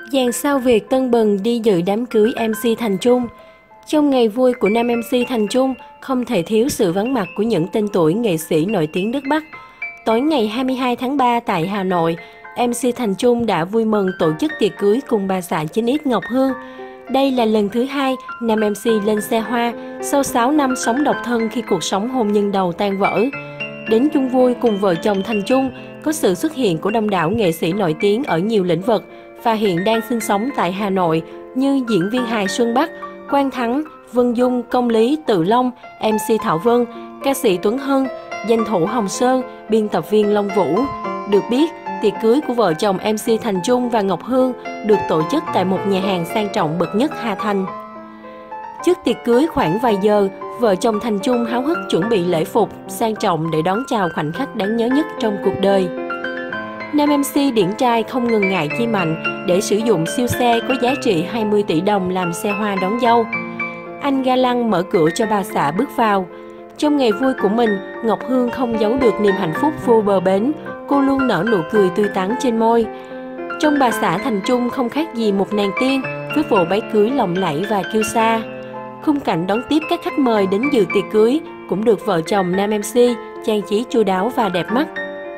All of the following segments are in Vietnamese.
Dàn sao Việt tưng bừng đi dự đám cưới MC Thành Trung. Trong ngày vui của nam MC Thành Trung, không thể thiếu sự vắng mặt của những tên tuổi nghệ sĩ nổi tiếng nước Bắc. Tối ngày 22 tháng 3 tại Hà Nội, MC Thành Trung đã vui mừng tổ chức tiệc cưới cùng bà xã 9X Ngọc Hương. Đây là lần thứ hai nam MC lên xe hoa sau 6 năm sống độc thân khi cuộc sống hôn nhân đầu tan vỡ. Đến chung vui cùng vợ chồng Thành Trung có sự xuất hiện của đông đảo nghệ sĩ nổi tiếng ở nhiều lĩnh vực và hiện đang sinh sống tại Hà Nội như diễn viên hài Xuân Bắc, Quang Thắng, Vân Dung, Công Lý, Tự Long, MC Thảo Vân, ca sĩ Tuấn Hân, danh thủ Hồng Sơn, biên tập viên Long Vũ. Được biết, tiệc cưới của vợ chồng MC Thành Trung và Ngọc Hương được tổ chức tại một nhà hàng sang trọng bậc nhất Hà Thành. Trước tiệc cưới khoảng vài giờ, vợ chồng Thành Trung háo hức chuẩn bị lễ phục sang trọng để đón chào khoảnh khắc đáng nhớ nhất trong cuộc đời. Nam MC điển trai không ngần ngại chi mạnh để sử dụng siêu xe có giá trị 20 tỷ đồng làm xe hoa đón dâu. Anh ga lăng mở cửa cho bà xã bước vào. Trong ngày vui của mình, Ngọc Hương không giấu được niềm hạnh phúc vô bờ bến, cô luôn nở nụ cười tươi tắn trên môi. Trong bà xã Thành Trung không khác gì một nàng tiên với bộ váy cưới lộng lẫy và kiêu sa. Khung cảnh đón tiếp các khách mời đến dự tiệc cưới cũng được vợ chồng nam MC trang trí chu đáo và đẹp mắt.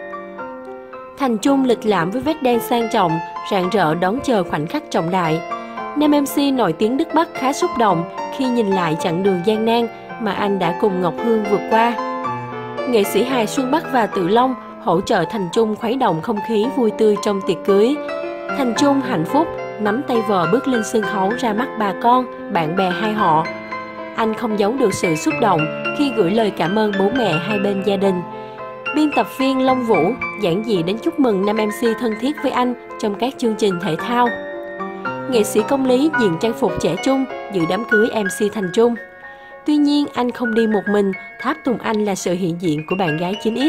Thành Trung lịch lãm với vest đen sang trọng, rạng rỡ đón chờ khoảnh khắc trọng đại. Nam MC nổi tiếng nước Bắc khá xúc động khi nhìn lại chặng đường gian nan mà anh đã cùng Ngọc Hương vượt qua. Nghệ sĩ hài Xuân Bắc và Tự Long hỗ trợ Thành Trung khuấy động không khí vui tươi trong tiệc cưới. Thành Trung hạnh phúc nắm tay vợ bước lên sân khấu ra mắt bà con, bạn bè hai họ. Anh không giấu được sự xúc động khi gửi lời cảm ơn bố mẹ hai bên gia đình. Biên tập viên Long Vũ giản dị đến chúc mừng nam MC thân thiết với anh trong các chương trình thể thao. Nghệ sĩ Công Lý diện trang phục trẻ trung dự đám cưới MC Thành Trung. Tuy nhiên, anh không đi một mình, tháp tùng anh là sự hiện diện của bạn gái 9X.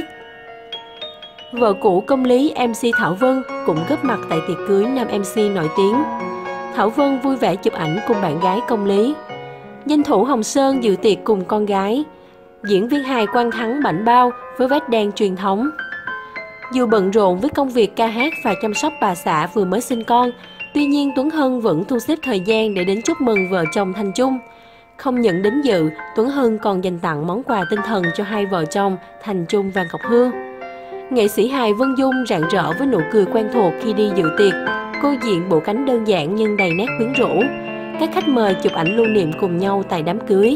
Vợ cũ Công Lý MC Thảo Vân cũng góp mặt tại tiệc cưới nam MC nổi tiếng. Thảo Vân vui vẻ chụp ảnh cùng bạn gái Công Lý. Danh thủ Hồng Sơn dự tiệc cùng con gái. Diễn viên hài Quang Thắng bảnh bao với vest đen truyền thống. Dù bận rộn với công việc ca hát và chăm sóc bà xã vừa mới sinh con, tuy nhiên Tuấn Hân vẫn thu xếp thời gian để đến chúc mừng vợ chồng Thành Trung. Không những đến dự, Tuấn Hân còn dành tặng món quà tinh thần cho hai vợ chồng Thành Trung và Ngọc Hương. Nghệ sĩ hài Vân Dung rạng rỡ với nụ cười quen thuộc khi đi dự tiệc. Cô diện bộ cánh đơn giản nhưng đầy nét quyến rũ. Các khách mời chụp ảnh lưu niệm cùng nhau tại đám cưới.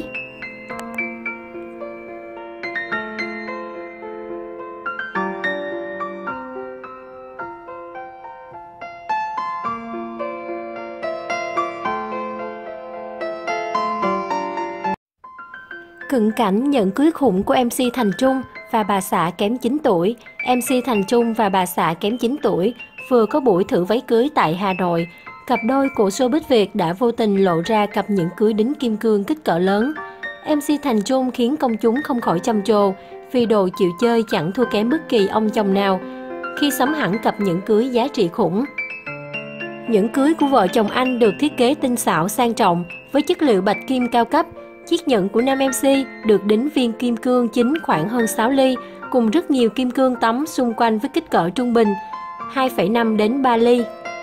Cận cảnh nhận cưới khủng của MC Thành Trung và bà xã kém 9 tuổi. MC Thành Trung và bà xã kém 9 tuổi vừa có buổi thử váy cưới tại Hà Nội. Cặp đôi của showbiz Việt đã vô tình lộ ra cặp nhẫn cưới đính kim cương kích cỡ lớn. MC Thành Trung khiến công chúng không khỏi trầm trồ vì đồ chịu chơi chẳng thua kém bất kỳ ông chồng nào khi sắm hẳn cặp nhẫn cưới giá trị khủng. Nhẫn cưới của vợ chồng anh được thiết kế tinh xảo sang trọng với chất liệu bạch kim cao cấp. Chiếc nhẫn của nam MC được đính viên kim cương chính khoảng hơn 6 ly, cùng rất nhiều kim cương tấm xung quanh với kích cỡ trung bình 2,5 đến 3 ly.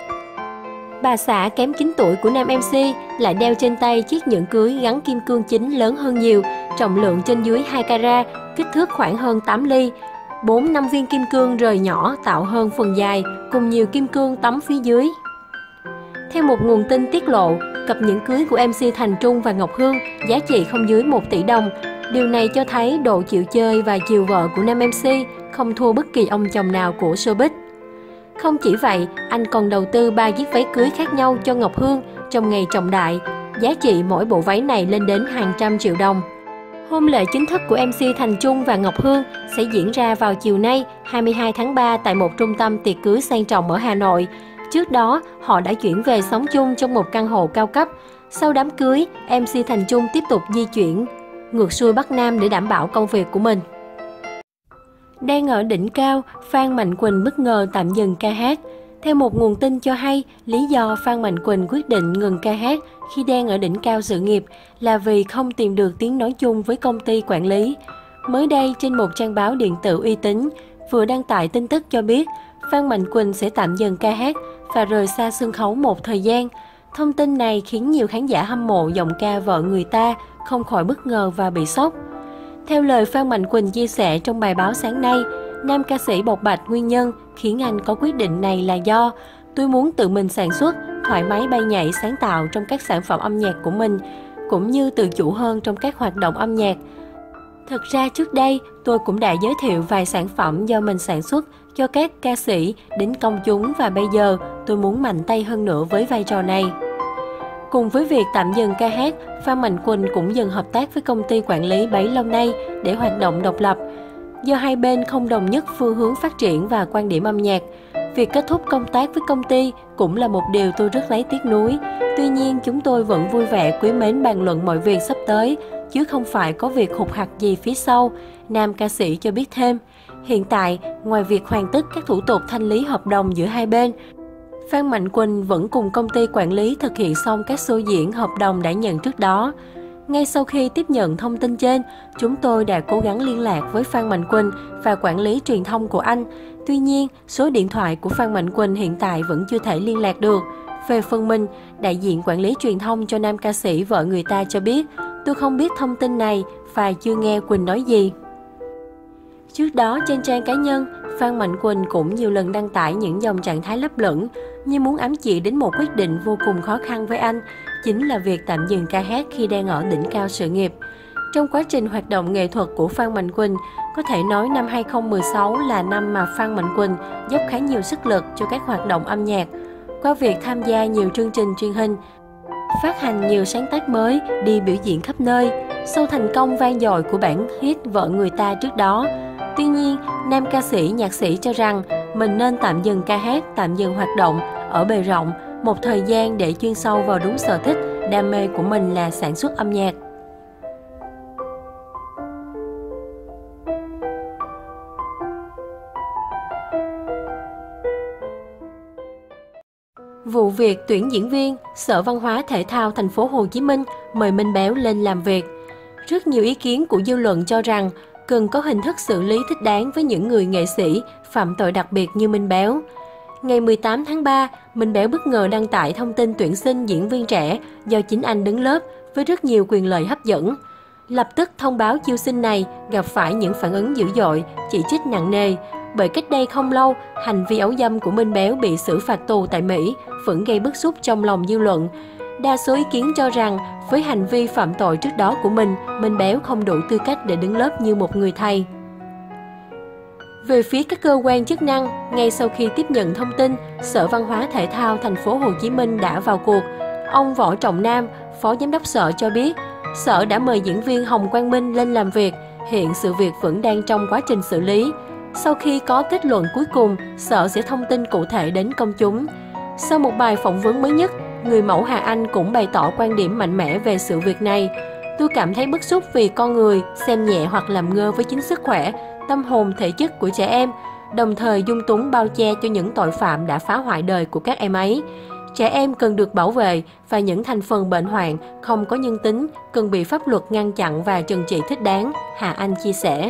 Bà xã kém 9 tuổi của nam MC lại đeo trên tay chiếc nhẫn cưới gắn kim cương chính lớn hơn nhiều, trọng lượng trên dưới 2 carat, kích thước khoảng hơn 8 ly. 4-5 viên kim cương rời nhỏ tạo hơn phần dài, cùng nhiều kim cương tấm phía dưới. Theo một nguồn tin tiết lộ, cặp nhẫn cưới của MC Thành Trung và Ngọc Hương giá trị không dưới 1 tỷ đồng. Điều này cho thấy độ chịu chơi và chiều vợ của nam MC không thua bất kỳ ông chồng nào của showbiz. Không chỉ vậy, anh còn đầu tư 3 chiếc váy cưới khác nhau cho Ngọc Hương trong ngày trọng đại. Giá trị mỗi bộ váy này lên đến hàng trăm triệu đồng. Hôn lễ chính thức của MC Thành Trung và Ngọc Hương sẽ diễn ra vào chiều nay, 22 tháng 3 tại một trung tâm tiệc cưới sang trọng ở Hà Nội. Trước đó, họ đã chuyển về sống chung trong một căn hộ cao cấp. Sau đám cưới, MC Thành Trung tiếp tục di chuyển ngược xuôi Bắc Nam để đảm bảo công việc của mình. Đang ở đỉnh cao, Phan Mạnh Quỳnh bất ngờ tạm dừng ca hát. Theo một nguồn tin cho hay, lý do Phan Mạnh Quỳnh quyết định ngừng ca hát khi đang ở đỉnh cao sự nghiệp là vì không tìm được tiếng nói chung với công ty quản lý. Mới đây, trên một trang báo điện tử uy tín, vừa đăng tải tin tức cho biết Phan Mạnh Quỳnh sẽ tạm dừng ca hát và rời xa sân khấu một thời gian. Thông tin này khiến nhiều khán giả hâm mộ giọng ca vợ người ta không khỏi bất ngờ và bị sốc. Theo lời Phan Mạnh Quỳnh chia sẻ trong bài báo sáng nay, nam ca sĩ bộc bạch nguyên nhân khiến anh có quyết định này là do tôi muốn tự mình sản xuất, thoải mái bay nhảy sáng tạo trong các sản phẩm âm nhạc của mình, cũng như tự chủ hơn trong các hoạt động âm nhạc. Thật ra trước đây, tôi cũng đã giới thiệu vài sản phẩm do mình sản xuất cho các ca sĩ đến công chúng và bây giờ tôi muốn mạnh tay hơn nữa với vai trò này. Cùng với việc tạm dừng ca hát, Phan Mạnh Quỳnh cũng dần hợp tác với công ty quản lý bấy lâu nay để hoạt động độc lập. Do hai bên không đồng nhất phương hướng phát triển và quan điểm âm nhạc, việc kết thúc công tác với công ty cũng là một điều tôi rất lấy tiếc nuối. Tuy nhiên, chúng tôi vẫn vui vẻ quý mến bàn luận mọi việc sắp tới, chứ không phải có việc hụt hặc gì phía sau, nam ca sĩ cho biết thêm. Hiện tại, ngoài việc hoàn tất các thủ tục thanh lý hợp đồng giữa hai bên, Phan Mạnh Quỳnh vẫn cùng công ty quản lý thực hiện xong các show diễn hợp đồng đã nhận trước đó. Ngay sau khi tiếp nhận thông tin trên, chúng tôi đã cố gắng liên lạc với Phan Mạnh Quỳnh và quản lý truyền thông của anh. Tuy nhiên, số điện thoại của Phan Mạnh Quỳnh hiện tại vẫn chưa thể liên lạc được. Về phần mình, đại diện quản lý truyền thông cho nam ca sĩ vợ người ta cho biết, tôi không biết thông tin này và chưa nghe Quỳnh nói gì. Trước đó, trên trang cá nhân, Phan Mạnh Quỳnh cũng nhiều lần đăng tải những dòng trạng thái lấp lửng, như muốn ám chỉ đến một quyết định vô cùng khó khăn với anh, chính là việc tạm dừng ca hát khi đang ở đỉnh cao sự nghiệp. Trong quá trình hoạt động nghệ thuật của Phan Mạnh Quỳnh, có thể nói năm 2016 là năm mà Phan Mạnh Quỳnh dốc khá nhiều sức lực cho các hoạt động âm nhạc, qua việc tham gia nhiều chương trình truyền hình, phát hành nhiều sáng tác mới, đi biểu diễn khắp nơi, sau thành công vang dội của bản hit Vợ Người Ta trước đó. Tuy nhiên, nam ca sĩ, nhạc sĩ cho rằng mình nên tạm dừng ca hát, tạm dừng hoạt động ở bề rộng một thời gian để chuyên sâu vào đúng sở thích, đam mê của mình là sản xuất âm nhạc. Vụ việc tuyển diễn viên, Sở Văn hóa Thể thao Thành phố Hồ Chí Minh mời Minh Béo lên làm việc. Rất nhiều ý kiến của dư luận cho rằng cần có hình thức xử lý thích đáng với những người nghệ sĩ phạm tội đặc biệt như Minh Béo. Ngày 18 tháng 3, Minh Béo bất ngờ đăng tải thông tin tuyển sinh diễn viên trẻ do chính anh đứng lớp với rất nhiều quyền lợi hấp dẫn. Lập tức thông báo chiêu sinh này gặp phải những phản ứng dữ dội, chỉ trích nặng nề. Bởi cách đây không lâu, hành vi ấu dâm của Minh Béo bị xử phạt tù tại Mỹ vẫn gây bức xúc trong lòng dư luận. Đa số ý kiến cho rằng với hành vi phạm tội trước đó của mình, Minh Béo không đủ tư cách để đứng lớp như một người thầy. Về phía các cơ quan chức năng, ngay sau khi tiếp nhận thông tin, Sở Văn hóa Thể thao Thành phố Hồ Chí Minh đã vào cuộc. Ông Võ Trọng Nam, Phó Giám đốc Sở cho biết, Sở đã mời diễn viên Hồng Quang Minh lên làm việc, hiện sự việc vẫn đang trong quá trình xử lý. Sau khi có kết luận cuối cùng, Sở sẽ thông tin cụ thể đến công chúng. Sau một bài phỏng vấn mới nhất, người mẫu Hà Anh cũng bày tỏ quan điểm mạnh mẽ về sự việc này. Tôi cảm thấy bức xúc vì con người xem nhẹ hoặc làm ngơ với chính sức khỏe, tâm hồn, thể chất của trẻ em, đồng thời dung túng bao che cho những tội phạm đã phá hoại đời của các em ấy. Trẻ em cần được bảo vệ và những thành phần bệnh hoạn không có nhân tính cần bị pháp luật ngăn chặn và trừng trị thích đáng, Hà Anh chia sẻ.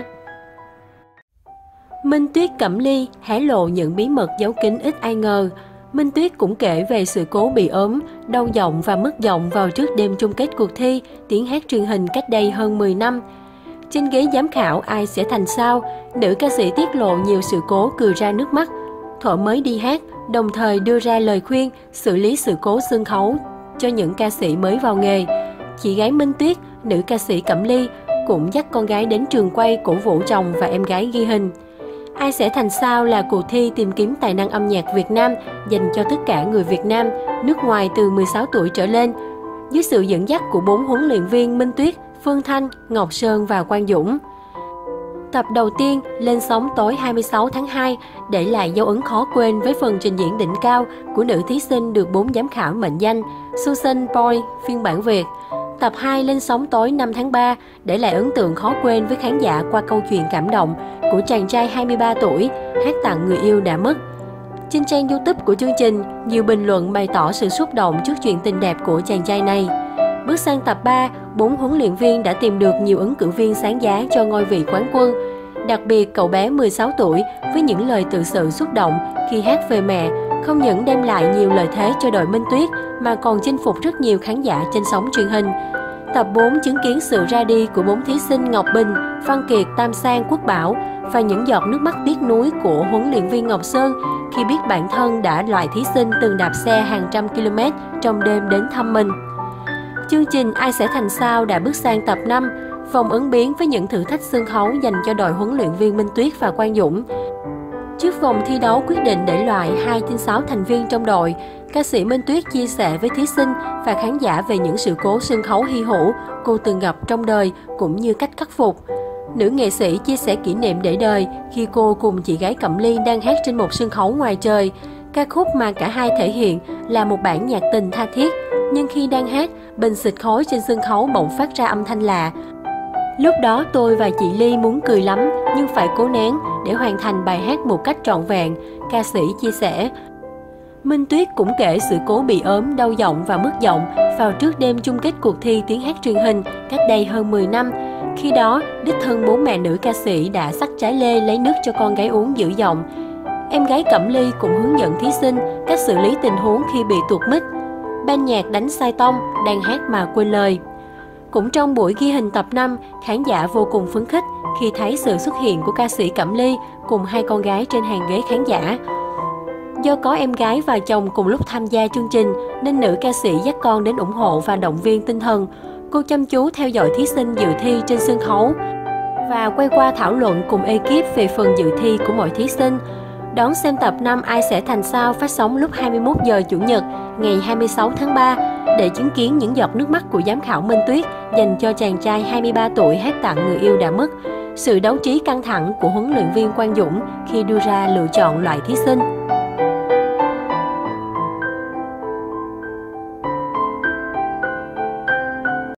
Minh Tuyết Cẩm Ly hé lộ những bí mật giấu kín ít ai ngờ. Minh Tuyết cũng kể về sự cố bị ốm, đau giọng và mất giọng vào trước đêm chung kết cuộc thi tiếng hát truyền hình cách đây hơn 10 năm. Trên ghế giám khảo Ai Sẽ Thành Sao, nữ ca sĩ tiết lộ nhiều sự cố cười ra nước mắt. Thuở mới đi hát, đồng thời đưa ra lời khuyên xử lý sự cố sân khấu cho những ca sĩ mới vào nghề. Chị gái Minh Tuyết, nữ ca sĩ Cẩm Ly, cũng dắt con gái đến trường quay cổ vũ chồng và em gái ghi hình. Ai Sẽ Thành Sao là cuộc thi tìm kiếm tài năng âm nhạc Việt Nam dành cho tất cả người Việt Nam, nước ngoài từ 16 tuổi trở lên. Dưới sự dẫn dắt của 4 huấn luyện viên Minh Tuyết, Phương Thanh, Ngọc Sơn và Quang Dũng. Tập đầu tiên lên sóng tối 26 tháng 2 để lại dấu ấn khó quên với phần trình diễn đỉnh cao của nữ thí sinh được 4 giám khảo mệnh danh Susan Boy phiên bản Việt. Tập 2 lên sóng tối 5 tháng 3 để lại ấn tượng khó quên với khán giả qua câu chuyện cảm động của chàng trai 23 tuổi hát tặng người yêu đã mất. Trên trang YouTube của chương trình, nhiều bình luận bày tỏ sự xúc động trước chuyện tình đẹp của chàng trai này. Bước sang tập 3, 4 huấn luyện viên đã tìm được nhiều ứng cử viên sáng giá cho ngôi vị quán quân. Đặc biệt, cậu bé 16 tuổi với những lời tự sự xúc động khi hát về mẹ, Không những đem lại nhiều lợi thế cho đội Minh Tuyết mà còn chinh phục rất nhiều khán giả trên sóng truyền hình. Tập 4 chứng kiến sự ra đi của 4 thí sinh Ngọc Bình, Văn Kiệt, Tam Sang, Quốc Bảo và những giọt nước mắt tiếc nuối của huấn luyện viên Ngọc Sơn khi biết bản thân đã loại thí sinh từng đạp xe hàng trăm km trong đêm đến thăm mình. Chương trình Ai sẽ thành sao đã bước sang tập 5, vòng ứng biến với những thử thách sân khấu dành cho đội huấn luyện viên Minh Tuyết và Quang Dũng. Trước vòng thi đấu quyết định để loại 2 trên 6 thành viên trong đội, ca sĩ Minh Tuyết chia sẻ với thí sinh và khán giả về những sự cố sân khấu hy hữu cô từng gặp trong đời cũng như cách khắc phục. Nữ nghệ sĩ chia sẻ kỷ niệm để đời khi cô cùng chị gái Cẩm Ly đang hát trên một sân khấu ngoài trời. Ca khúc mà cả hai thể hiện là một bản nhạc tình tha thiết, nhưng khi đang hát, bình xịt khói trên sân khấu bỗng phát ra âm thanh lạ. Lúc đó tôi và chị Ly muốn cười lắm nhưng phải cố nén để hoàn thành bài hát một cách trọn vẹn, ca sĩ chia sẻ. Minh Tuyết cũng kể sự cố bị ốm, đau giọng và mất giọng vào trước đêm chung kết cuộc thi tiếng hát truyền hình cách đây hơn 10 năm. Khi đó, đích thân bố mẹ nữ ca sĩ đã xắt trái lê lấy nước cho con gái uống giữ giọng. Em gái Cẩm Ly cũng hướng dẫn thí sinh cách xử lý tình huống khi bị tuột mic. Ban nhạc đánh sai tông, đang hát mà quên lời. Cũng trong buổi ghi hình tập 5, khán giả vô cùng phấn khích khi thấy sự xuất hiện của ca sĩ Cẩm Ly cùng hai con gái trên hàng ghế khán giả. Do có em gái và chồng cùng lúc tham gia chương trình, nên nữ ca sĩ dắt con đến ủng hộ và động viên tinh thần. Cô chăm chú theo dõi thí sinh dự thi trên sân khấu và quay qua thảo luận cùng ekip về phần dự thi của mỗi thí sinh. Đón xem tập 5 Ai sẽ thành sao phát sóng lúc 21 giờ Chủ nhật ngày 26 tháng 3 để chứng kiến những giọt nước mắt của giám khảo Minh Tuyết dành cho chàng trai 23 tuổi hát tặng người yêu đã mất. Sự đấu trí căng thẳng của huấn luyện viên Quang Dũng khi đưa ra lựa chọn loại thí sinh.